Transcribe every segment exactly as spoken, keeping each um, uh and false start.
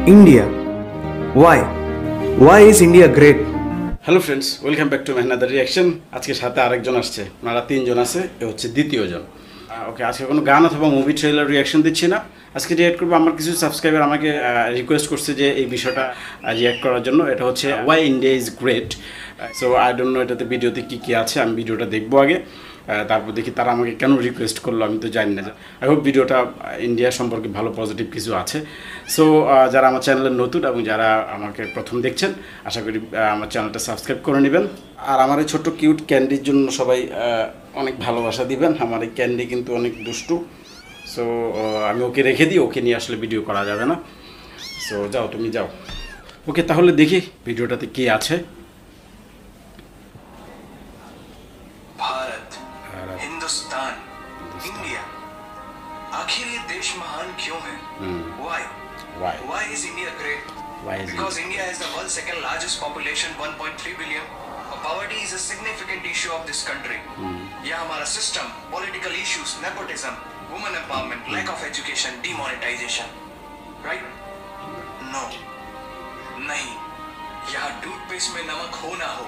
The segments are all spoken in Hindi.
India. Why? Why is India great? Hello friends, welcome back to মেহনাদার রিয়াকশন। আজকে সাথে আরেকজন আসছে, ওনারা তিনজন আছে, এ হচ্ছে দ্বিতীয়জন। ওকে, আজকে কোনো গান অথবা মুভি ট্রেলার রিয়াকশন দিচ্ছি না। আজকে রিয়াক্ট করবো, আমার কিছু সাবস্ক্রাইবার আমাকে রিকোয়েস্ট করছে যে এই বিষয়টা রিয়াক্ট করার জন্য। এটা হচ্ছে why India is great. So I don't know এটাতে ভিডিওতে কী কী আছে, আমি ভিডিওটা দেখবো আগে, তারপর দেখি তারা আমাকে কেন রিকোয়েস্ট করলো, আমি তো জানি না। আই হোপ ভিডিওটা ইন্ডিয়া সম্পর্কে ভালো পজিটিভ কিছু আছে। সো যারা আমার চ্যানেলের নতুন এবং যারা আমাকে প্রথম দেখছেন, আশা করি আমার চ্যানেলটা সাবস্ক্রাইব করে নেবেন। আর আমার এই ছোট্ট কিউট ক্যান্ডির জন্য সবাই অনেক ভালোবাসা দিবেন। আমার এই ক্যান্ডি কিন্তু অনেক দুষ্টু। সো আমি ওকে রেখে দিই, ওকে নিয়ে আসলে ভিডিও করা যাবে না। সো যাও, তুমি যাও। ওকে, তাহলে দেখি ভিডিওটাতে কে আছে। भारत, हिंदुस्तान, इंडिया, आखिर ये देश महान क्यों है? Why? Why? Why is India great? Why is Because India? India has the world's second largest population, one point three billion. Poverty is a significant issue of this country. यहाँ हमारा system, political issues, nepotism, women empowerment, lack of education, demonetization, right? No, नहीं. यहाँ टूथपेस्ट में नमक हो ना हो,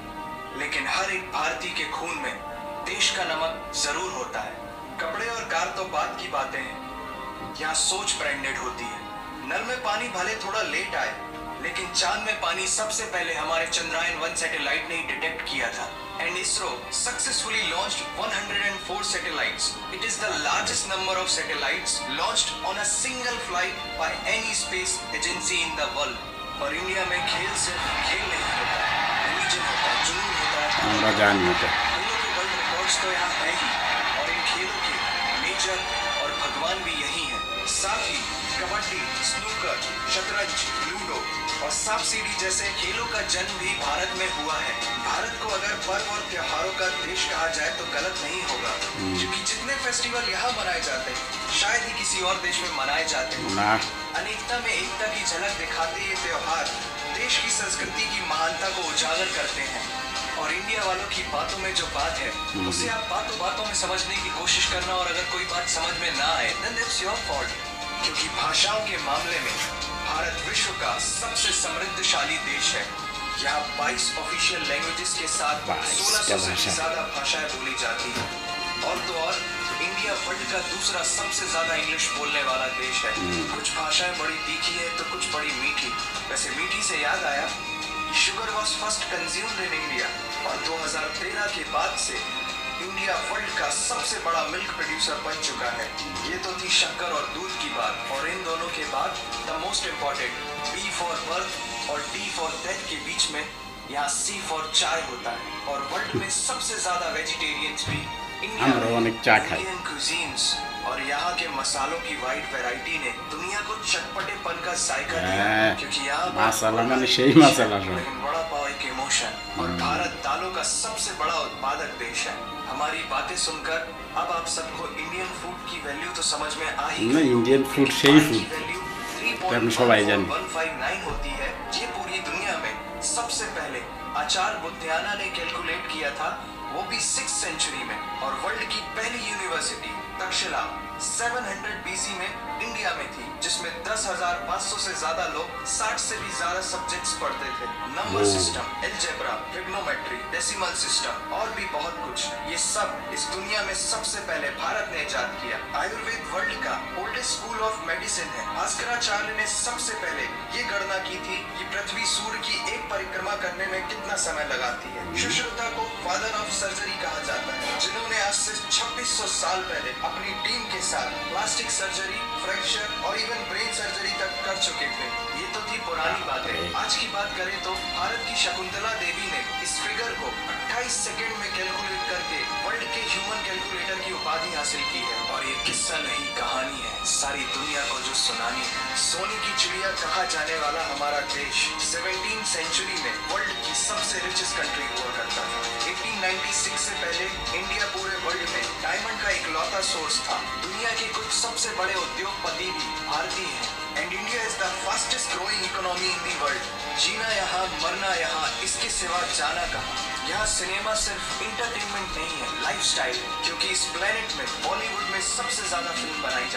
लेकिन हर एक भारतीय के खून में देश का नमक जरूर होता है। कपड़े और कार तो बात की बातें हैं, यहाँ सोच ब्रांडेड होती है। नल में पानी भले थोड़ा लेट आए, लेकिन चांद में पानी सबसे पहले हमारे चंद्रयान वन सैटेलाइट ने डिटेक्ट किया था। And ISRO successfully launched one hundred four satellites. It is the largest number of satellites launched on a single flight by any space agency in the world. और इंडिया में खेल सिर्फ खेल नहीं होता है, रिलीजन होता है, जुनून होता है। আমরা জানি এটা। खेलों के वर्ल्ड रिकॉर्ड्स तो यहाँ है ही, और इन खेलों के मेजर और भगवान भी यही हैं। साथ ही कबड्डी, स्नूकर, शतरंज, लूडो और सांप सीढ़ी जैसे खेलों का जन्म भी भारत में हुआ है। भारत को अगर पर्व और त्योहारों का देश कहा जाए तो गलत नहीं होगा, क्योंकि जितने फेस्टिवल यहाँ मनाए जाते हैं शायद ही किसी और देश में मनाए जाते हैं। না, अनेकता में एकता की झलक दिखाते ये त्योहार देश की संस्कृति की महानता को उजागर करते हैं। और इंडिया वालों की बातों में जो बात है उसे आप बातों बातों में समझने की कोशिश करना, और अगर कोई बात समझ में ना आए then it's your fault, क्योंकि भाषाओं के मामले में भारत विश्व का सबसे समृद्धशाली देश है। यहाँ बाईस ऑफिशियल लैंग्वेजेस के साथ सोलह सौ से भी ज्यादा भाषाएं बोली जाती हैं। और तो और इंडिया वर्ल्ड का दूसरा सबसे ज्यादा इंग्लिश बोलने वाला देश है। कुछ भाषाएं बड़ी तीखी है तो कुछ बड़ी मीठी। वैसे मीठी से याद आया, sugar was first consumed in India, और दो हज़ार तेरह के बाद से इंडिया वर्ल्ड का सबसे बड़ा मिल्क प्रोड्यूसर बन चुका है। ये तो थी शक्कर और दूध की बात, और इन दोनों के बाद the most important B for birth और डी फॉर डेथ के बीच में यहाँ सी फॉर चाय होता है। और वर्ल्ड में सबसे ज्यादा वेजिटेरियंस भी আমরা অনেক চা খাই। इंडियन cuisines और यहाँ के मसालों की वाइड वैरायटी ने दुनिया को चटपटेपन का जायका दिया, হ্যাঁ, क्योंकि यहाँ মশলা মানে সেই মশলা সব। लेकिन बड़ा पाव एक इमोशन। और भारत दालों का सबसे बड़ा उत्पादक देश है। हमारी बातें सुनकर अब आप सबको इंडियन फूड की वैल्यू तो समझ में आ ही না, गई। ইন্ডিয়ান ফুড সেই ফুড। वैल्यू तो हम सबाई जानी। one five nine होती है। ये पूरी दुनिया में सबसे पहले आचार्य बुद्धियाना ने कैलकुलेट किया था, वो भी सिक्स सेंचुरी में। और वर्ल्ड की पहली यूनिवर्सिटी तक्षशिला सात सौ बीसी में इंडिया में थी, जिसमें दस हज़ार पाँच सौ से ज्यादा लोग साठ से भी ज्यादा सब्जेक्ट्स पढ़ते थे। Number system, algebra, trigonometry, decimal system और भी बहुत कुछ, ये सब इस दुनिया में सबसे पहले भारत ने इजाद किया। आयुर्वेद वर्ल्ड का ओल्डेस्ट स्कूल ऑफ मेडिसिन है। भास्कराचार्य ने सबसे पहले ये गणना की थी कि पृथ्वी सूर्य की एक परिक्रमा करने में कितना समय लगाती है। सुश्रुता को फादर ऑफ सर्जरी कहा जाता है, जिन्होंने आज से छब्बीस सौ साल पहले अपनी टीम के साथ प्लास्टिक सर्जरी, फ्रैक्चर और इवन ब्रेन सर्जरी तक कर चुके थे। ये तो थी पुरानी बातें। आज की बात करें तो भारत की शकुंतला देवी ने इस फिगर को अट्ठाईस सेकंड में कैलकुलेट करके वर्ल्ड के ह्यूमन कैलकुलेटर की उपाधि हासिल की है। और ये किस्सा नहीं, कहानी है, सारी दुनिया को जो सुनानी है। सोने की चिड़िया कहा जाने वाला हमारा देश सेवनटीन सेंचुरी में वर्ल्ड की सबसे रिचेस्ट कंट्री हुआ करता था। अठारह सौ छियानवे से पहले इंडिया पूरे वर्ल्ड में डायमंड का इकलौता सोर्स था। दुनिया के कुछ सबसे बड़े उद्योगपति भी भारतीय हैं। And India is the fastest growing economy in the world. जीना यहाँ, मरना यहाँ, इसके सिवा जाना कहाँ। यहाँ सिनेमा सिर्फ इंटरटेनमेंट नहीं है, लाइफस्टाइल है, क्योंकि इस प्लेनेट में बॉलीवुड में सबसे ज्यादा फिल्म बनाई जाती है।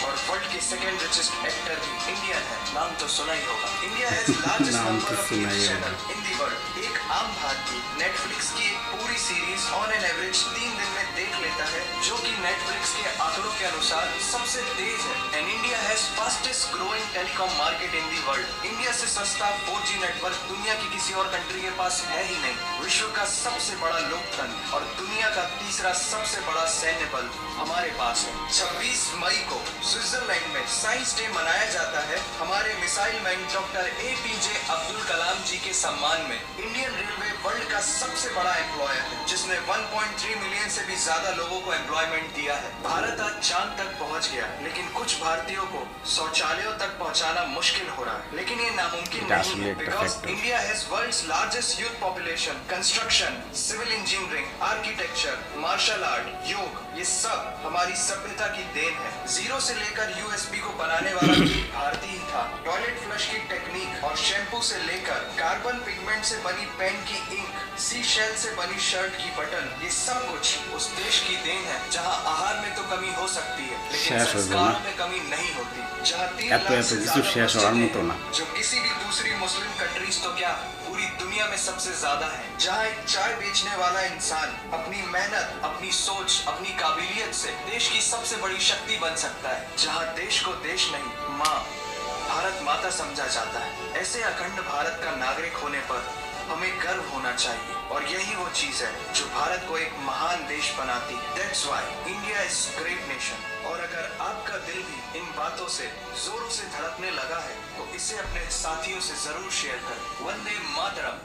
और वर्ल्ड के सेकंड रिचेस्ट एक्टर भी इंडियन है। नाम तो सुना ही होगा। India has largest number of TV channel in the world. एक आम भारतीय नेटफ्लिक्स की एक पूरी सीरीज ऑन एन एवरेज तीन दिन में देख लेता है, जो कि नेटफ्लिक्स के आंकड़ों के अनुसार सबसे तेज है। And India has fastest growing telecom market in the world. India से सस्ता फोर जी नेटवर्क दुनिया की किसी और कंट्री के पास है ही नहीं। विश्व का सबसे बड़ा लोकतंत्र और दुनिया का तीसरा सबसे बड़ा सैन्य बल हमारे पास है। छब्बीस मई को स्विट्जरलैंड में साइंस डे मनाया जाता है हमारे missile man doctor A P J Abdul Kalam ji के सम्मान में। इंडियन रेलवे वर्ल्ड का सबसे बड़ा एम्प्लॉयर है, जिसने वन पॉइंट थ्री मिलियन से भी ज्यादा लोगों को एम्प्लॉयमेंट दिया है। भारत आज चांद तक पहुंच गया, लेकिन कुछ भारतीयों को शौचालयों तक पहुंचाना मुश्किल हो रहा है। लेकिन ये नामुमकिन नहीं है, because India has world's largest youth population. Construction, civil engineering, architecture, martial art, yoga, ये सब हमारी सभ्यता की देन है। जीरो से लेकर यू एस बी को बनाने वाला भी भारतीय ही था। टॉयलेट फ्लश की टेक्निक और शैम्पू से लेकर कार्बन पिगमेंट से बनी पेन की इंक, सी शेल से बनी शर्ट की बटन, ये सब कुछ उस देश की देन है जहां आहार में तो कमी हो सकती है, लेकिन संस्कार में कमी नहीं होती। जहां तीन लाख से ज्यादा बच्चे जो किसी भी दूसरी मुस्लिम कंट्रीज तो क्या पूरी दुनिया में सबसे ज्यादा है। जहां एक चाय बेचने वाला इंसान अपनी मेहनत, अपनी सोच, अपनी काबिलियत से देश की सबसे बड़ी शक्ति बन सकता है। जहां देश को देश नहीं, माँ, भारत माता समझा जाता है। ऐसे अखंड भारत का नागरिक होने पर हमें गर्व होना चाहिए, और यही वो चीज है जो भारत को एक महान देश बनाती है। That's why India is great nation। और अगर आपका दिल भी इन बातों से जोरों से धड़कने लगा है, तो इसे अपने साथियों से जरूर शेयर करें। वंदे मातरम।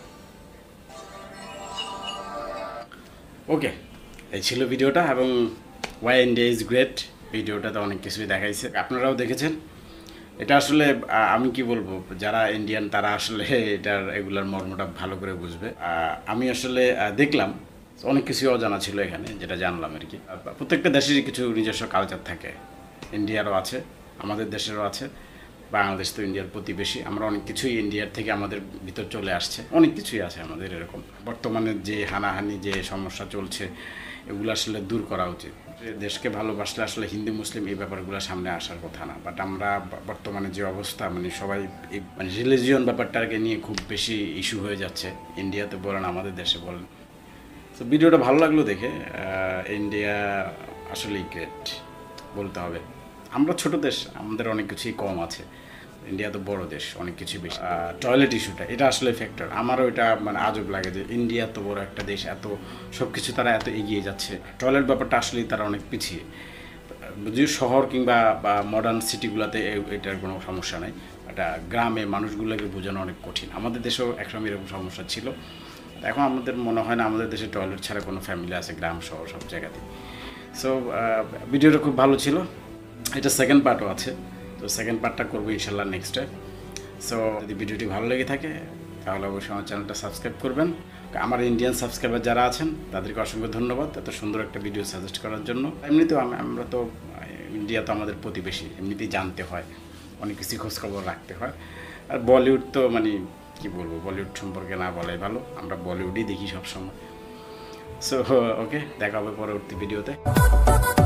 ওকে, এই ছিল ভিডিওটা, এবং ওয়াই ইন্ডিয়া ইজ গ্রেট ভিডিওটাতে অনেক কিছুই দেখাইছে, আপনারাও দেখেছেন। এটা আসলে আমি কি বলবো, যারা ইন্ডিয়ান তারা আসলে এটার এগুলার মর্মটা ভালো করে বুঝবে। আমি আসলে দেখলাম অনেক কিছু অজানা ছিল এখানে, যেটা জানলাম আর কি। প্রত্যেকটা দেশেরই কিছু নিজস্ব কালচার থাকে, ইন্ডিয়ারও আছে, আমাদের দেশেরও আছে। বাংলাদেশ তো ইন্ডিয়ার প্রতিবেশী, আমরা অনেক কিছুই ইন্ডিয়ার থেকে আমাদের ভিতর চলে আসছে, অনেক কিছুই আছে আমাদের এরকম। বর্তমানে যে হানাহানি, যে সমস্যা চলছে, এগুলো আসলে দূর করা উচিত। দেশকে ভালোবাসলে আসলে হিন্দু মুসলিম এই ব্যাপারগুলো সামনে আসার কথা না, বাট আমরা বর্তমানে যে অবস্থা, মানে সবাই এই মানে রিলিজিয়ন ব্যাপারটাকে নিয়ে খুব বেশি ইস্যু হয়ে যাচ্ছে, ইন্ডিয়াতে বলেন আমাদের দেশে বলেন। তো ভিডিওটা ভালো লাগলো দেখে। ইন্ডিয়া আসলেই গ্রেট বলতে হবে। আমরা ছোট দেশ, আমাদের অনেক কিছুই কম আছে, ইন্ডিয়া তো বড় দেশ, অনেক কিছু বেশি। টয়লেট ইস্যুটা এটা আসলে ফ্যাক্টর। আমারও এটা মানে আজব লাগে যে ইন্ডিয়া তো বড় একটা দেশ, এত সব কিছু তারা এত এগিয়ে যাচ্ছে, টয়লেট ব্যাপারটা আসলেই তারা অনেক পিছিয়ে। যদি শহর কিংবা বা মডার্ন সিটিগুলোতে এটার কোনো সমস্যা নেই, এটা গ্রামে মানুষগুলোকে বোঝানো অনেক কঠিন। আমাদের দেশেও একসময় এরকম সমস্যা ছিল, এখন আমাদের মনে হয় না আমাদের দেশে টয়লেট ছাড়া কোনো ফ্যামিলি আছে, গ্রাম শহর সব জায়গাতে। সো ভিডিওটা খুব ভালো ছিল। এটা সেকেন্ড পার্টও আছে, তো সেকেন্ড পার্টটা করবো ইনশাল্লাহ নেক্সটে। সো যদি ভিডিওটি ভালো লেগে থাকে তাহলে অবশ্যই আমার চ্যানেলটা সাবস্ক্রাইব করবেন। আমার ইন্ডিয়ান সাবস্ক্রাইবার যারা আছেন তাদেরকে অসংখ্য ধন্যবাদ এত সুন্দর একটা ভিডিও সাজেস্ট করার জন্য। এমনিতেও আমরা তো ইন্ডিয়া তো আমাদের প্রতিবেশী, এমনিতেই জানতে হয়, অনেক কিছু খোঁজখবর রাখতে হয়। আর বলিউড তো মানে কী বলবো, বলিউড সম্পর্কে না বলাই ভালো, আমরা বলিউডই দেখি সবসময়। সো ওকে, দেখা হবে পরবর্তী ভিডিওতে।